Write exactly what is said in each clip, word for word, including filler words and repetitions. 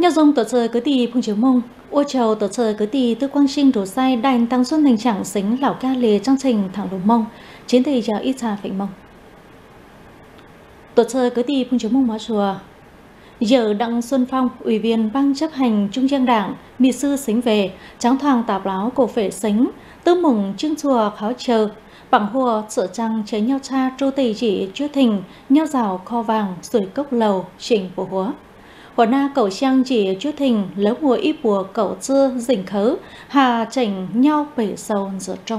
Nhờ dùng tổ chơi cứ tì phung chiếu mông, ô trầu tổ chơi cứ tì tư quang sinh đổ sai đành tăng xuân thành trạng xính lão ca lề trong trình thẳng đồ mông, chiến thì giờ ít xa phệnh mông. Tổ chơi cứ tì phung chiếu mông hóa chùa. Giờ Đặng Xuân Phong, Ủy viên Ban chấp hành Trung ương Đảng, mỹ sư xính về, tráng thoàng tạp láo cổ phệ xính, tư mùng trưng chùa kháo chờ, bằng hùa sợ trăng chế nhau cha tru tì chỉ chúa thình, nhau rào kho vàng, sủi cốc lầu, chỉnh bộ húa. Quả na cậu trang chỉ chúa thình, lớp mùa ít bùa cậu dưa, dình khớ, hà chảnh nhau bể sâu giữa trong.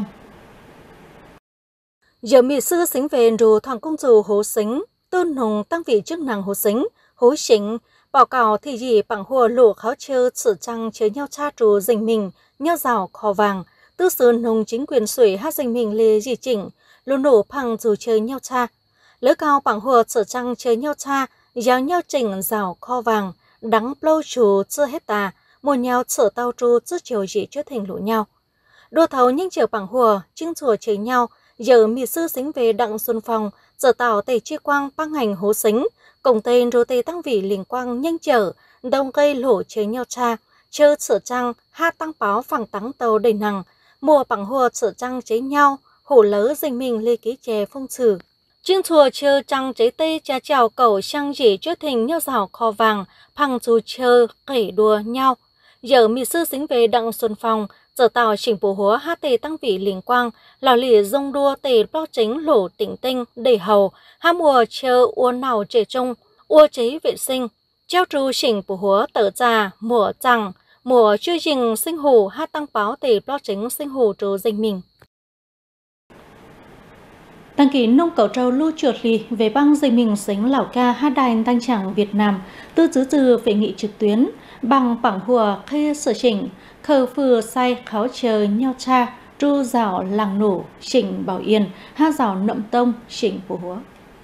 Giờ mỹ sư xính về rù thoảng công dù hố xính, tôn hùng tăng vị chức năng hố xính, hối xính, báo cáo thì gì bằng hùa lụa kháo chơ sự trăng chế nhau cha trù dình mình, nhau rào kho vàng, tư sư nông chính quyền sủi hát dình mình lê dì chỉnh, lô nổ phẳng dù chơi nhau cha. Lỡ cao bằng hùa sự trăng chế nhau cha, giáo nhau chỉnh rào kho vàng, đắng lâu chú chưa hết tà, mùa nhau sở tao tru trước chiều dị trước thành lũ nhau. Đua thấu nhanh chiều bằng hùa, chưng chùa chế nhau, giờ mỹ sư xính về Đặng Xuân Phong, giờ tạo tẩy chi quang băng hành hố xính, cổng tên rô tê tăng vị liền quang nhanh chở, đông gây lỗ chế nhau cha, chơ sở trăng, hát tăng báo phẳng tắng tàu đầy nằng, mùa bằng hùa sở trăng chế nhau, hổ lỡ dình mình lê ký chè phong sử. Chương chùa chơ trăng chế tê cha chào cầu sang dĩ trước thình nhau rào kho vàng, phăng dù chơ kể đùa nhau. Giờ mỹ sư xính về Đặng Xuân Phong, giờ tạo chỉnh bổ húa hát tê tăng vị liền quang, lào lì dông đua tê bao chính lỗ tỉnh tinh để hầu, hát mùa chơ ua nào trẻ trung, ua chế vệ sinh, treo trù chỉnh bổ húa tở già, mùa chẳng, mùa chưa dình sinh hù hát tăng báo tê bao chính sinh hù trù dình mình. Đăng ký nông cẩu trâu lưu chuột lì về băng dây mình xính lão ca hát đài tăng trạng Việt Nam tư giữ từ về nghị trực tuyến bằng bảng hùa khê sở chỉnh khờ phừa say kháo chờ nhau cha tru rào làng nổ chỉnh Bảo Yên ha rào nậm tông chỉnh phù húa.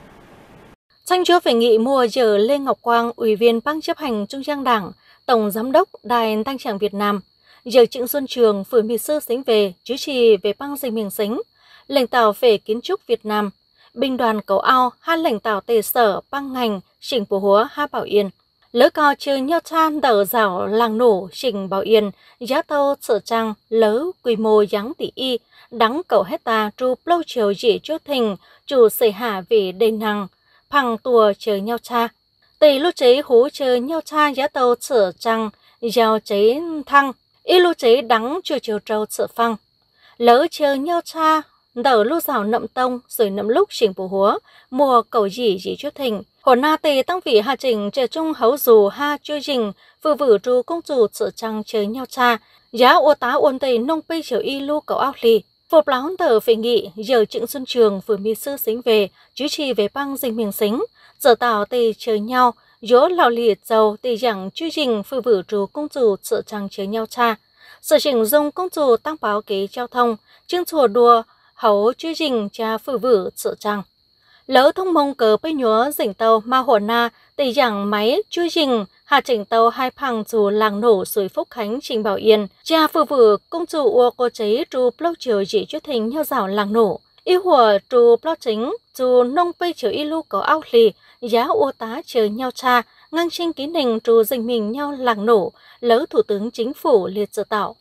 Tranh chúa về nghị mùa giờ Lê Ngọc Quang, Ủy viên Ban chấp hành Trung ương Đảng, Tổng Giám đốc Đài tăng trạng Việt Nam, giờ Trịnh Xuân Trường, Phường mỹ sư xính về, chủ trì về băng dây mình xính, lãnh đạo về kiến trúc Việt Nam, binh đoàn cầu ao, hai lãnh đạo tề sở, băng ngành, chỉnh phù húa, ha Bảo Yên. Lỡ cao chơi nhau chan đỡ rào làng nổ, chỉnh Bảo Yên, giá tâu sở trang, lỡ quy mô giáng tỷ y, đắng cầu hecta tru lâu chiều dĩ chốt thình, chủ xảy hạ về đầy năng, phẳng tùa chơi nhau cha. Tề lô chế hú chơi nhau cha giá tâu sở trang, giao chế thăng, y lô chế đắng chưa chiều trâu sở phăng. Lỡ chơi nhau cha, đỡ lưu rào nậm tông rồi nậm lúc chỉnh bổ húa, mùa cầu dĩ dĩ chốt thình. Hồ na tề tăng vị hạ trình trẻ trung hấu dù ha chưa dình, vừa vử trù công dù sợ trăng chơi nhau cha, giá ô tá ôn tây nông bây chiều y lưu cầu áo lì. Phộp láo tờ về nghị, giờ Trịnh Xuân Trường vừa mỹ sư xính về, chủ trì về băng dình mình xính, giờ tạo tề chơi nhau, dỗ lào liệt dầu tề dẳng chưa dình vừa vử trù công dù sợ trăng chơi nhau cha. Sở chỉnh dùng công dù tăng báo kế giao thông, chương chùa đùa, hấu chưa dình cha vừa vử sợ trăng. Lỡ thông mông cờ bây nhúa dình tàu ma hồ na tây giảng máy chui dình hạ chỉnh tàu hai phẳng dù làng nổ suối Phúc Khánh trình Bảo Yên cha phừ vử công chủ ua cô chế tru blog chiều dĩ chốt thình nhau rào làng nổ y hùa tru blog chính dù nông bây chiều y lu có ao lì giá ua tá chờ nhau cha ngang sinh ký nình tru dình mình nhau làng nổ lỡ thủ tướng chính phủ liệt dự tạo.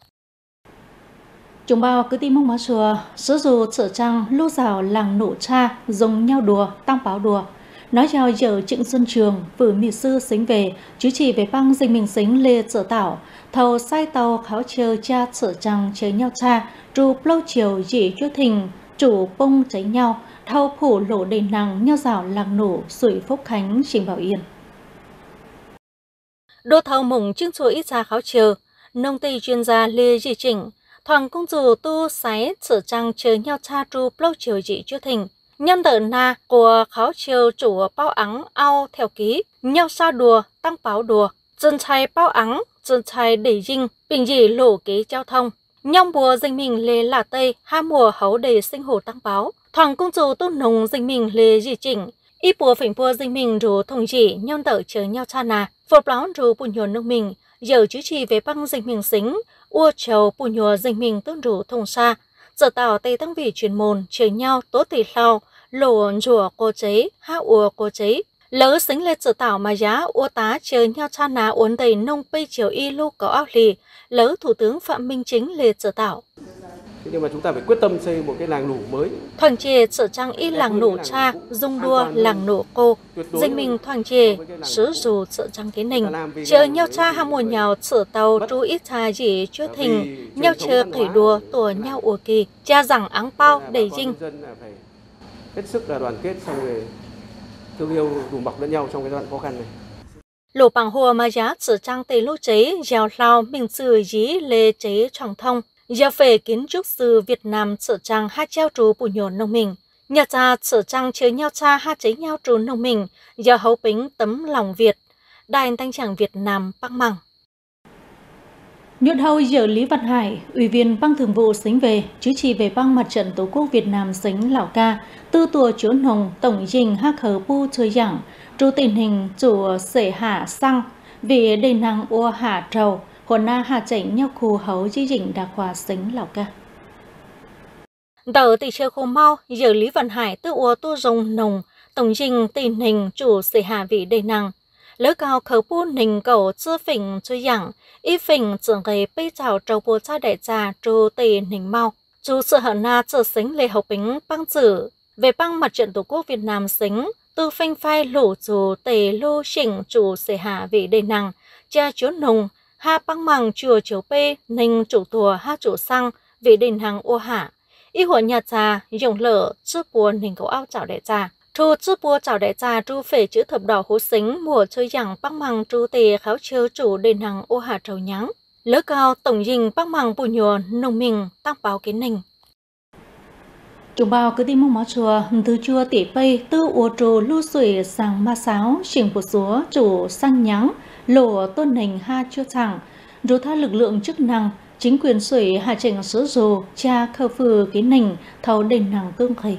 Chúng bao cứ tìm mong má chùa, sử dụng sở trang lưu rào làng nổ cha, dùng nhau đùa, tăng báo đùa. Nói chào giờ Trịnh Xuân Trường, vừa mỹ sư xính về, chú chỉ về băng dình mình xính lê sở tảo, thầu sai tàu kháo chờ cha sở trang chơi nhau cha, tru lâu chiều dĩ chốt thình, chủ bông cháy nhau, thâu phủ lộ đầy năng nhau rào làng nổ, sủi Phúc Khánh, trình Bảo Yên. Đô thầu mùng chương chùa ít ra kháo chờ, nông tây chuyên gia Lê Dị Chỉnh, thoảng công dù tu sái sở trang chơi nhau cha tru lâu chiều dĩ chốt thình. Nhân tờ na của kháo chiều chủ bao ắng ao theo ký, nhau xa đùa, tăng báo đùa, dân trai bao ắng, dân trai đẩy dinh, bình dĩ lỗ kế giao thông. Nhong bùa dình mình lê là tây, ha mùa hấu đầy sinh hồ tăng báo. Thoảng công dù tu nồng dình mình lê dĩ chỉnh, y bùa phỉnh bùa dình mình rủ thông dĩ nhân tờ chờ nhau cha nà. Phộp láo rủ bù nhùa nước mình, giờ chú trì về băng dình mình xính, ua trầu bù nhùa dình mình tương rủ thông xa. Giờ tạo tây tăng vị chuyên môn, chờ nhau tố tỷ lao, lộ rùa cô chế, ha ua cô chế. lỡ xính lê tự tạo mà giá ua tá chờ nhau cha ná uốn đầy nông bây chiều y lu có áo lì, lỡ Thủ tướng Phạm Minh Chính lê tự tạo. Nhưng mà chúng ta phải quyết tâm xây một cái làng nủ mới. Thoảng chề sở trang y làng nổ cha, dung đua làng nổ cô, danh mình thoảng chề, sứ dù sở trang cái nình. Chờ nhau cha ham mùa nhào sở tàu tru ít cha gì chưa thình, nhau chờ khởi đùa tùa nhau ùa kỳ, cha rằng áng bao đầy dinh. Hết sức là đoàn kết xong rồi thương yêu đùm bọc lẫn nhau trong cái giai đoạn khó khăn này. Lỗ bằng hùa mà giá sở trang tề lô chế, giàu lao mình sử dí lê chế trọng thông. Giờ về kiến trúc sư Việt Nam sở trang hát treo trú bù nhổ nông mình. Nhà cha sở trang chơi nhau cha hát chế nhau trú nông mình. Giờ hấu bính tấm lòng Việt. Đài Thanh Tràng Việt Nam Bắc Măng. Nhốt hầu giờ Lý Văn Hải, Ủy viên Ban Thường vụ Sính về, chủ trì về Ban Mặt trận Tổ quốc Việt Nam Sính Lào Ca, tư tùa chỗ nồng tổng dình hắc hờ bu chơi giảng, trú tình hình chủ sể hạ xăng, vì đầy năng ua hạ trầu. Hồn na hạ chảnh nhau khu hấu di dĩnh đà khoa Sính Lào Ca. Tờ tỷ chơi khu mau, giờ Lý Văn Hải tư ua tu rồng nồng, tổng dình tình hình chủ sể hạ vị đầy năng. Lỡ cao khẩu bu nình cầu chư phỉnh chơi giảng, y phỉnh trưởng gây bây chào trâu bố cha đại gia trù tì nình mau. Chú sự hận na trở Sính lê học bính băng tử. Về băng Mặt trận Tổ quốc Việt Nam Sính, tư phanh phai lũ chú tì lưu chỉnh chủ sể hạ vị đầy năng, cha chúa nồng, ha băng măng chùa chiếu bê ninh chủ tùa ha chủ xăng vì đền hàng ô hạ. Y hồn nhà cha dùng lỡ chư bùa ninh cầu áo chảo đại cha. Thu chư bùa chảo đại cha tru phê chữ thập đỏ hú Sính mùa chơi giảng băng măng tru tề kháo chơ chủ đền hàng ô hạ trầu nhắng. Lỡ cao tổng dình băng măng bù nhùa nông mình tăng báo kiến ninh. Chúng bao cứ tìm mong mó chùa, từ chùa tỉ bây tư ua trù lưu sủi sang ma sáo, xỉng của súa chủ sang nhắng, lộ tôn hình ha chua chẳng, dù tha lực lượng chức năng, chính quyền sủi hạ trình sứ dù, cha khơ phừ kiến nình, thấu đền năng cương khẩy.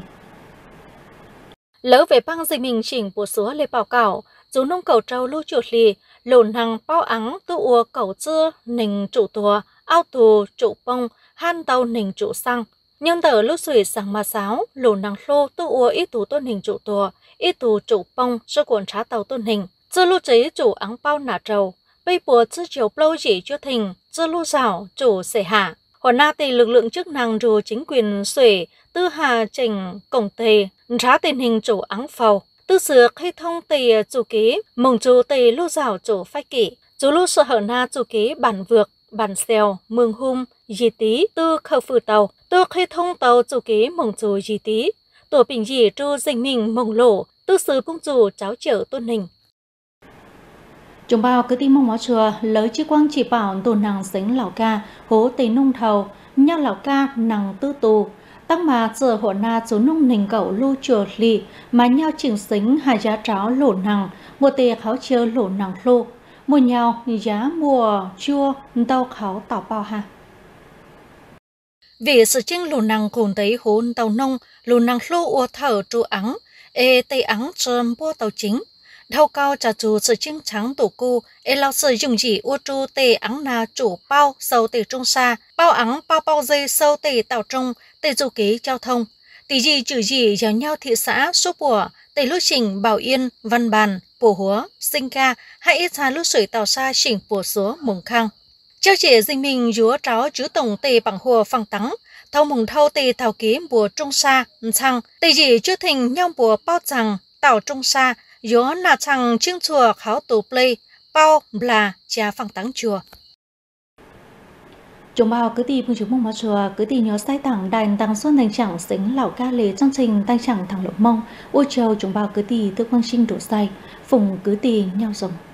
Lỡ về băng dịch mình chỉnh của súa lê bảo cảo, dù nông cầu trâu lưu chuột lì, lộ năng bao ắng tư ua cầu chưa, nình trụ tùa, ao tù, trụ bông, han tàu nình trụ xăng. Nhân tờ lúc sủi sang ma sáo, lỗ năng lô tu ua ít tù tôn hình trụ tùa, ít tù trụ bông, sơ cuộn trá tàu tôn hình. Chơ lưu chế chủ áng bao nả trầu, bây bùa chư chiều lâu chỉ cho thình, chơ lưu rào, chủ sể hạ. Hồn na tì lực lượng chức năng rù chính quyền xuể, tư hà trình cổng tề, trá tình hình chủ áng phàu. Tư sược hay thông tì chủ ký, mong chủ tì lưu rào chủ phách kỷ. Chú lưu sợ hở na chủ ký bản vượt, bản xèo, mương hung, dì tí, tư khờ phử tàu. Tư khi thông tàu chủ ký mong chủ dì tí. Tổ bình dì tru dình mình mong lộ, tư sứ công chủ cháo trở tôn hình. Chúng bao cứ tìm mong mó chùa, lấy chi quang chỉ bảo tổ nàng Sính Lào Ca, hố tây nông thầu, nhau Lào Ca nàng tư tù. Tăng mà giờ hộ na chú nông nình cậu lưu chùa lì, mà nhau chỉnh Sính hà giá tráo lỗ nàng, mùa tề kháo chơ lỗ nàng lô. Mùa nhau giá mùa chua, tàu kháo tàu bao ha. Vì sự chênh lỗ nàng khổn thấy hôn tàu nông, lỗ nàng lô ua thở tru ắng, ê tây ắng trơm bua tàu chính. Thao cao trả chủ sự chênh trắng tổ cu, ê lao sự dùng chỉ ua tru tê ắng na chủ bao sâu tê trung xa, bao ắng bao bao dây sâu tê tạo trung, tê du ký giao thông. Tỷ gì chữ gì giáo nhau thị xã, số bùa, tê lưu trình Bảo Yên, Văn Bàn, Bồ Húa, Sinh Ca, hay ít xa lưu sủi tàu xa chỉnh bùa số mùng khang. Châu trẻ dinh mình dúa tráo chứ tổng tê bằng hùa phăng tắng, thâu mùng thâu tê thảo ký bùa trung xa, chăng, tê gì chưa thành nhau bùa bao rằng, tàu trung xa, dúa nà chăng chương chùa kháo tù play, bao bla cha phăng tắng chùa. Chúng bao cứ tìm chúng mong mà chùa cứ tìm nhớ sai tặng đàn tăng xuân thành chẳng Sính Lào Ca lề chương trình tăng chẳng thằng lộc mông, ôi châu chúng bao cứ tìm tư quang sinh đổ say, phùng cứ tìm nhau rồng.